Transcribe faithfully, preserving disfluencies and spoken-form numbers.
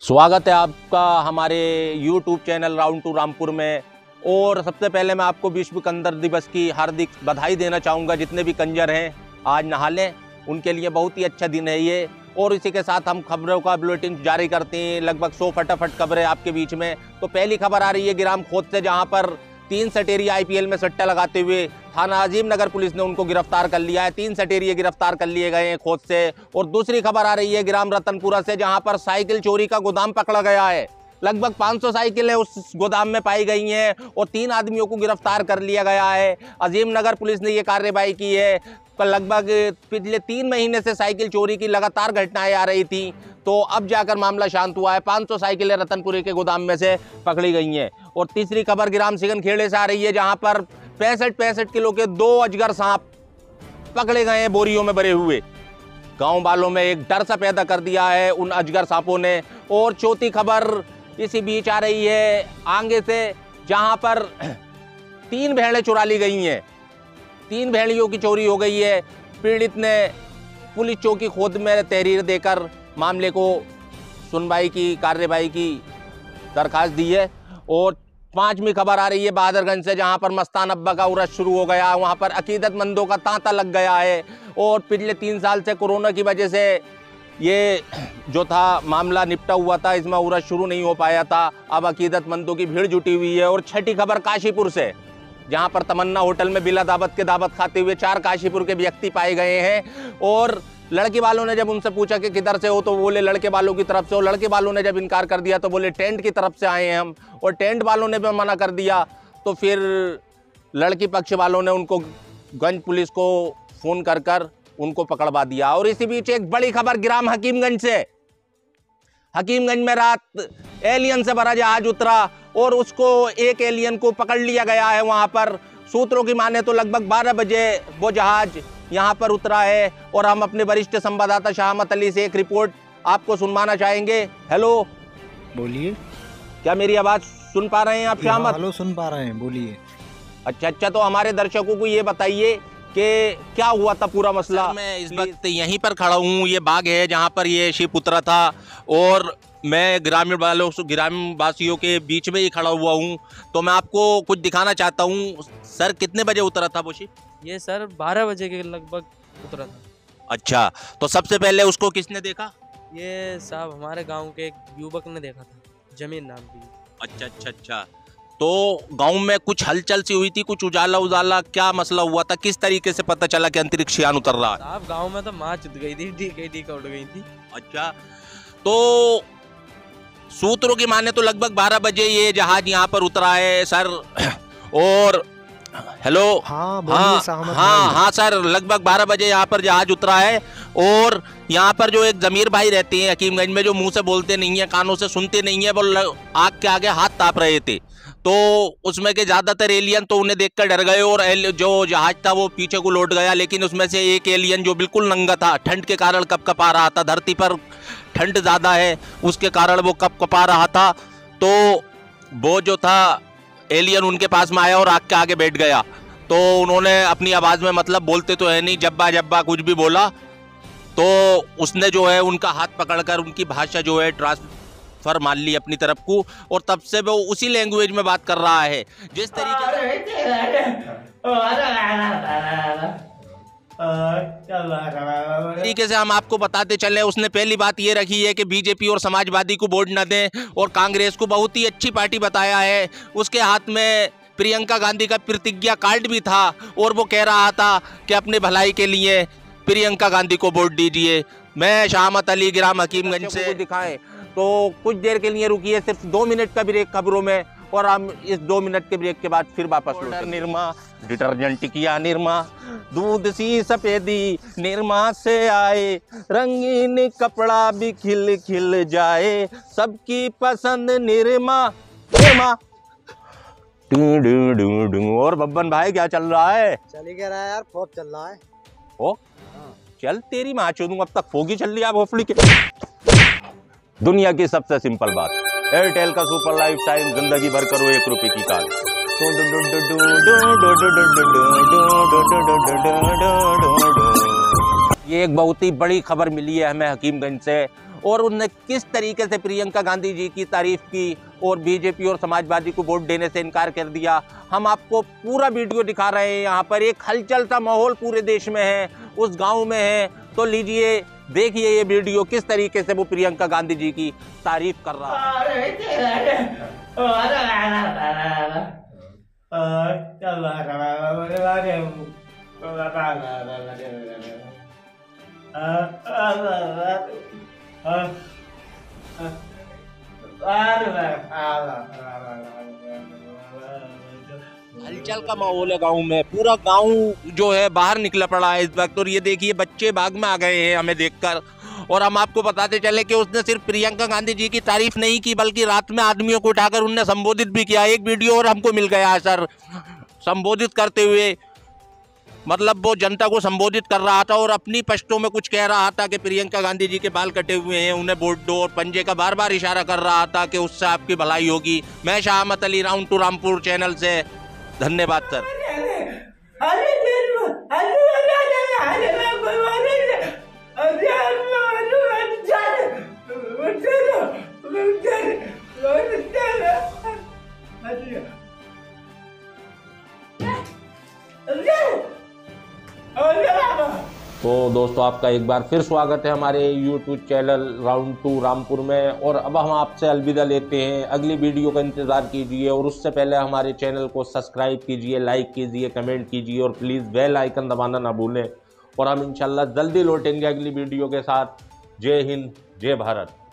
स्वागत है आपका हमारे YouTube channel round two Rampur में। और सबसे पहले मैं आपको विश्व कंजर दिवस की हार्दिक बधाई देना चाहूँगा। जितने भी कंजर हैं आज नहा लें, उनके लिए बहुत ही अच्छा दिन है ये। और इसी के साथ हम खबरों का बुलेटिन जारी करते हैं, लगभग सौ फटाफट खबरें आपके बीच में। तो पहली खबर आ रही है गिराम खोद से, जहाँ पर तीन सटेरी आईपीएल में सट्टा लगाते हुए थाना अजीम नगर पुलिस ने उनको गिरफ्तार कर लिया है। तीन सटेरी गिरफ्तार कर लिए गए हैं खोद से। और दूसरी खबर आ रही है ग्राम रतनपुरा से, जहां पर साइकिल चोरी का गोदाम पकड़ा गया है। लगभग पाँच सौ साइकिलें उस गोदाम में पाई गई हैं और तीन आदमियों को गिरफ्तार कर लिया गया है। अजीम नगर पुलिस ने ये कार्रवाई की है। लगभग पिछले तीन महीने से साइकिल चोरी की लगातार घटनाएं आ रही थी, तो अब जाकर मामला शांत हुआ है। पाँच सौ साइकिलें रतनपुरे के गोदाम में से पकड़ी गई हैं। और तीसरी खबर ग्राम सिगन खेड़े से आ रही है, जहां पर पैंसठ पैंसठ किलो के दो अजगर सांप पकड़े गए हैं बोरियों में भरे हुए। गांव वालों में एक डर सा पैदा कर दिया है उन अजगर सांपों ने। और चौथी खबर इसी बीच आ रही है आगे से, जहां पर तीन भेड़ें चुरा ली गई हैं। तीन भेड़ियों की चोरी हो गई है। पीड़ित ने पुलिस चौकी खोद में तहरीर देकर मामले को सुनवाई की कार्रवाई की दरखास्त दी है। और पांचवी खबर आ रही है बहादुरगंज से, जहां पर मस्तान अब्बा का उर्स शुरू हो गया। वहां पर अकीदतमंदों का तांता लग गया है। और पिछले तीन साल से कोरोना की वजह से ये जो था मामला निपटा हुआ था, इसमें उर्स शुरू नहीं हो पाया था। अब अकीदतमंदों की भीड़ जुटी हुई है। और छठी खबर काशीपुर से, जहां पर तमन्ना होटल में बिला दावत के दावत खाते हुए चार काशीपुर के व्यक्ति पाए गए हैं। और लड़के वालों ने जब उनसे पूछा कि किधर से हो, तो बोले लड़के वालों की तरफ से। और लड़के वालों ने जब इनकार कर दिया तो बोले टेंट की तरफ से आए हैं हम। और टेंट वालों ने भी मना कर दिया, तो फिर लड़की पक्ष वालों ने उनको गंज पुलिस को फोन कर कर उनको पकड़वा दिया। और इसी बीच एक बड़ी खबर ग्राम हकीमगंज से। हकीमगंज में रात एलियन से भरा जहाज उतरा और उसको एक एलियन को पकड़ लिया गया है। वहां पर सूत्रों की माने तो लगभग बारह बजे वो जहाज यहाँ पर उतरा है। और हम अपने वरिष्ठ संवाददाता शाहमत अली से एक रिपोर्ट आपको सुनवाना चाहेंगे। हेलो, बोलिए। क्या मेरी आवाज सुन पा रहे हैं आप शाहमत? हेलो, सुन पा रहे हैं, बोलिए। अच्छा अच्छा, तो हमारे दर्शकों को ये बताइए कि क्या हुआ था पूरा मसला। मैं इस वक्त यहीं पर खड़ा हूँ, ये बाग है जहाँ पर ये शिप उतरा था। और मैं ग्रामीण वालों ग्रामीण वासियों के बीच में ही खड़ा हुआ हूँ। तो मैं आपको कुछ दिखाना चाहता हूँ। सर, कितने बजे उतरा था वो शिप? ये सर बारह बजे के लगभग उतरा था। अच्छा, तो सबसे पहले उसको किसने देखा? ये साहब हमारे गांव के एक युवक ने देखा था, जमीन नाम की। अच्छा अच्छा अच्छा, तो गांव में कुछ हलचल सी हुई थी, कुछ उजाला उजाला, क्या मसला हुआ था? किस तरीके से पता चला कि अंतरिक्ष यान उतर रहा है? साहब गांव में तो माँ चुद गई थी, ठीक है ठीक उड़ गई थी। अच्छा, तो सूत्रों की माने तो लगभग बारह बजे ये जहाज यहाँ पर उतरा है सर। और हेलो, हाँ हाँ हाँ हाँ सर, लगभग बारह बजे यहाँ पर जहाज उतरा है। और यहाँ पर जो एक जमीर भाई रहते हैं हकीमगंज में, जो मुंह से बोलते नहीं है, कानों से सुनते नहीं है, वो आग के आगे हाथ ताप रहे थे। तो उसमें के ज्यादातर एलियन तो उन्हें देखकर डर गए और जो जहाज था वो पीछे को लौट गया। लेकिन उसमें से एक एलियन जो बिल्कुल नंगा था, ठंड के कारण कपकपा रहा था, धरती पर ठंड ज्यादा है उसके कारण वो कपकपा रहा था। तो वो जो था एलियन उनके पास में आया और आग के आगे बैठ गया। तो उन्होंने अपनी आवाज में, मतलब बोलते तो है नहीं, जब्बा जब्बा कुछ भी बोला। तो उसने जो है उनका हाथ पकड़कर उनकी भाषा जो है ट्रांसफर मान ली अपनी तरफ को। और तब से वो उसी लैंग्वेज में बात कर रहा है जिस तरीके तरीके से हम आपको बताते चले। उसने पहली बात ये रखी है कि बीजेपी और समाजवादी को वोट न दें, और कांग्रेस को बहुत ही अच्छी पार्टी बताया है। उसके हाथ में प्रियंका गांधी का प्रतिज्ञा कार्ड भी था और वो कह रहा था कि अपने भलाई के लिए प्रियंका गांधी को वोट दीजिए। मैं शाहमत अली, ग्राम हकीमगंज से दिखाएं तो कुछ देर के लिए रुकिए, सिर्फ दो मिनट का ब्रेक खबरों में, और हम इस दो मिनट के ब्रेक के बाद फिर वापस लौटेंगे। निरमा डिटर्जेंट किया निरमा, दूध सी सफेदी निरमा से आए, रंगीन कपड़ा भी खिल खिल जाए, सबकी पसंद निरमा निरमा। और बब्बन भाई क्या चल रहा है? चल ही कह रहा है यार, फोक चल रहा है। ओ चल तेरी माँ चोदूं, अब तक फोगी चल रही है भोफड़ी के। दुनिया की सबसे सिंपल बात, एयरटेल का सुपर लाइफ टाइम, जिंदगी भर करो एक रुपए की काल। ये एक बहुत ही बड़ी खबर मिली है हमें हकीमगंज से। और उनने किस तरीके से प्रियंका गांधी जी की तारीफ की और बीजेपी और समाजवादी को वोट देने से इनकार कर दिया। हम आपको पूरा वीडियो दिखा रहे हैं। यहाँ पर एक हलचल सा माहौल पूरे देश में है, उस गांव में है। तो लीजिए देखिए ये वीडियो किस तरीके से वो प्रियंका गांधी जी की तारीफ कर रहा है। हलचल का माहौल है गांव में, पूरा गांव जो है बाहर निकला पड़ा है इस वक्त। और ये देखिए बच्चे बाग में आ गए हैं हमें देखकर। और हम आपको बताते चले कि उसने सिर्फ प्रियंका गांधी जी की तारीफ नहीं की बल्कि रात में आदमियों को उठाकर उनने संबोधित भी किया। एक वीडियो और हमको मिल गया सर, संबोधित करते हुए, मतलब वो जनता को संबोधित कर रहा था और अपनी पश्तों में कुछ कह रहा था कि प्रियंका गांधी जी के बाल कटे हुए हैं, उन्हें वोट दो, और पंजे का बार बार इशारा कर रहा था कि उससे आपकी भलाई होगी। मैं Shah Ahmad Ali, round two Rampur channel से, धन्यवाद सर। तो दोस्तों आपका एक बार फिर स्वागत है हमारे YouTube channel round two Rampur में। और अब हम आपसे अलविदा लेते हैं, अगली वीडियो का इंतज़ार कीजिए और उससे पहले हमारे चैनल को सब्सक्राइब कीजिए, लाइक कीजिए, कमेंट कीजिए और प्लीज़ बेल आइकन दबाना ना भूलें। और हम इंशाल्लाह जल्दी लौटेंगे अगली वीडियो के साथ। जय हिंद, जय भारत।